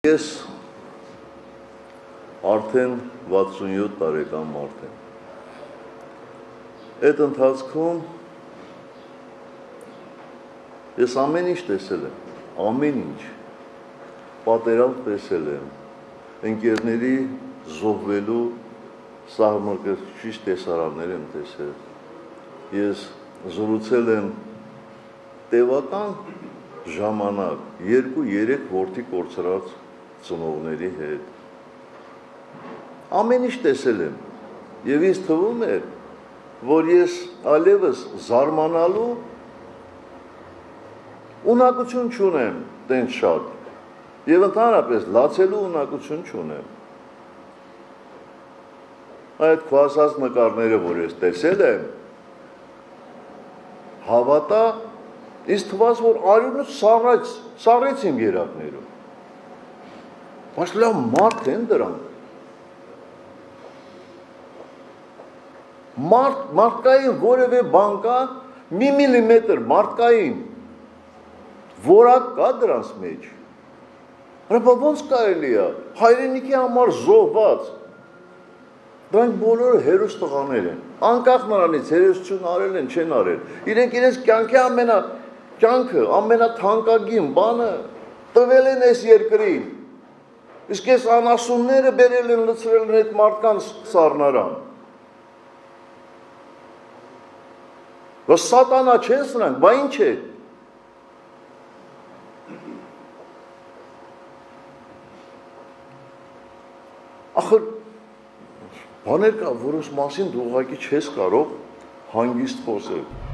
Ես արդեն 67 տարեկան մարդ եմ։ Այդ ընթացքում ես ամեն ինչ տեսել եմ, ամեն ինչ, պատերազմ տեսել եմ, ընկերների զոհվելու սահմռկեցուցիչ տեսարաններ եմ տեսել, ես զրուցել եմ տևական ժամանակ 2-3 որդի կորցրած ծնողների հետ, ամեն ինչ տեսել եմ, և ինձ թվում է, որ ես այլևս զարմանալու ունակություն չունեմ տենց շատ, և ընդհանրապես լացելու ունակություն չունեմ։ Այդ քո ասած նկարները, որ ես տեսել եմ, հավատա, ինձ թվաց, որ արյունս սառեց իմ երակներում, բայց լավ մարդ են դրանք, մարդկային որևէ բան կա, մի միլիմետր մարդկային որակ կա դրանց մեջ, հրապա ոնց կարելի է, հայրենիքի համար զոհված, դրանք բոլորը հերոս տղաներ են, անկախ նրանից հերոսություն արել են, չեն արել, իրենք իրենց կյանքի ամենաթանկագին բանը տվել են այս երկրին, իսկ այս անասունները բերել են լցրել են այդ մարդկանց սառնարան, Որ սատանա չեն սրանք, բա ինչ է։ Ախր, բաներ կա, որոնց մասին դու ուղղակի չես կարող հանգիստ խոսել։